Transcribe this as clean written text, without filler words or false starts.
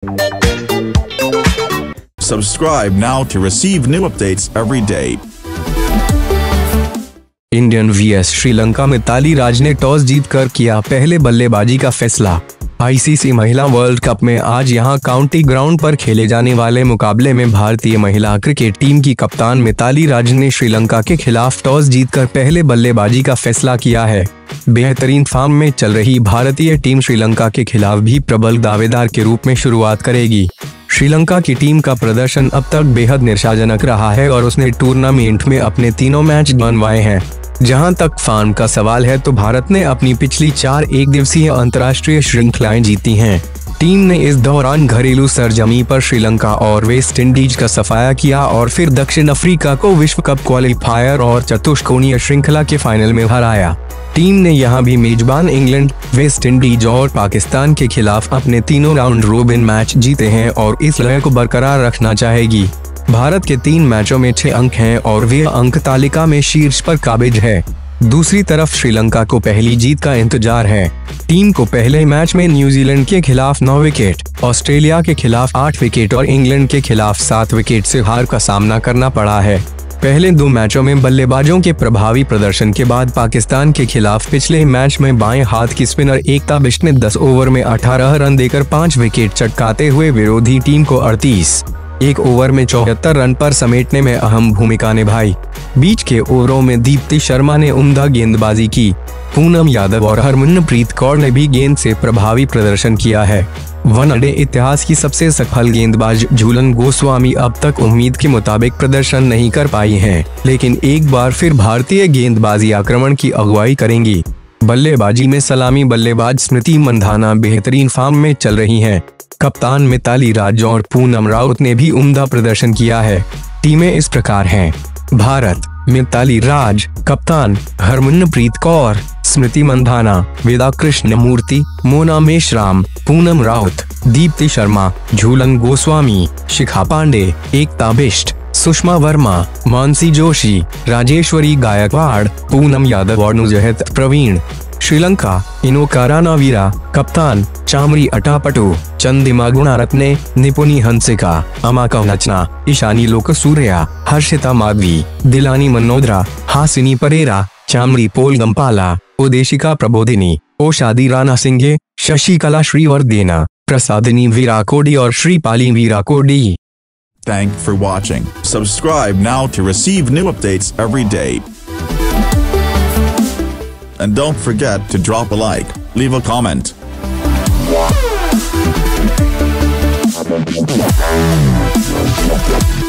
Subscribe now to receive new updates every day. Indian VS Sri Lanka में मिताली राज ने toss जीतकर किया पहले बल्लेबाजी का फैसला। आईसीसी महिला वर्ल्ड कप में आज यहां काउंटी ग्राउंड पर खेले जाने वाले मुकाबले में भारतीय महिला क्रिकेट टीम की कप्तान मिताली राज ने श्रीलंका के खिलाफ टॉस जीतकर पहले बल्लेबाजी का फैसला किया है। बेहतरीन फॉर्म में चल रही भारतीय टीम श्रीलंका के खिलाफ भी प्रबल दावेदार के रूप में शुरुआत करेगी। श्रीलंका की टीम का प्रदर्शन अब तक बेहद निराशाजनक रहा है और उसने टूर्नामेंट में अपने तीनों मैच बनवाए हैं। जहां तक फॉर्म का सवाल है तो भारत ने अपनी पिछली 4 एकदिवसीय अंतर्राष्ट्रीय श्रृंखलाएं जीती हैं। टीम ने इस दौरान घरेलू सरजमी पर श्रीलंका और वेस्ट इंडीज का सफाया किया और फिर दक्षिण अफ्रीका को विश्व कप क्वालिफायर और चतुष्कोणीय श्रृंखला के फाइनल में हराया। टीम ने यहां भी मेजबान इंग्लैंड, वेस्ट इंडीज और पाकिस्तान के खिलाफ अपने तीनों राउंड रोबिन मैच जीते हैं और इस लय को बरकरार रखना चाहेगी। भारत के 3 मैचों में 6 अंक हैं और वे अंक तालिका में शीर्ष पर काबिज है। दूसरी तरफ श्रीलंका को पहली जीत का इंतजार है। टीम को पहले मैच में न्यूजीलैंड के खिलाफ 9 विकेट, ऑस्ट्रेलिया के खिलाफ 8 विकेट और इंग्लैंड के खिलाफ 7 विकेट से हार का सामना करना पड़ा है। पहले 2 मैचों में बल्लेबाजों के प्रभावी प्रदर्शन के बाद पाकिस्तान के खिलाफ पिछले मैच में बाएं हाथ की स्पिनर एकता बिष्ट ने 10 ओवर में 18 रन देकर 5 विकेट चटकाते हुए विरोधी टीम को 1 ओवर में 74 रन पर समेटने में अहम भूमिका निभाई। बीच के ओवरों में दीप्ति शर्मा ने उम्दा गेंदबाजी की। पूनम यादव और हरमनप्रीत कौर ने भी गेंद से प्रभावी प्रदर्शन किया है। वनडे इतिहास की सबसे सफल गेंदबाज झूलन गोस्वामी अब तक उम्मीद के मुताबिक प्रदर्शन नहीं कर पाई हैं, लेकिन एक बार फिर भारतीय गेंदबाजी आक्रमण की अगुवाई करेंगी। बल्लेबाजी में सलामी बल्लेबाज स्मृति मंधाना बेहतरीन फॉर्म में चल रही हैं। कप्तान मिताली राज और पूनम राउत ने भी उम्दा प्रदर्शन किया है। टीमें इस प्रकार हैं: भारत, मिताली राज कप्तान, हरमनप्रीत कौर, स्मृति मंधाना, वेदा कृष्णमूर्ति, मोना मेश्राम, पूनम राउत, दीप्ति शर्मा, झूलन गोस्वामी, शिखा पांडे, एकता बिष्ट, सुषमा वर्मा, मानसी जोशी, राजेश्वरी गायकवाड़, पूनम यादव और नुजहत प्रवीण। श्रीलंका, इनोकारा नावीरा कप्तान, चामरी अटापटू, चंदिमा गुणारत्ने, निपुणी हंसिका, अमा कवनचना, ईशानी लोकसूर्या, हर्षिता माधवी, दिलानी मनोदरा, हासिनी परेरा, चामरी पोल गंपाला, उदेशिका प्रबोधिनी, ओषादी राणा सिंघे, शशिकला श्रीवर्देना, प्रसादिनी वीराकोडी और Sripali वीराकोडी। Thank you for watching. Subscribe now to receive new updates every day. And don't forget to drop a like, leave a comment.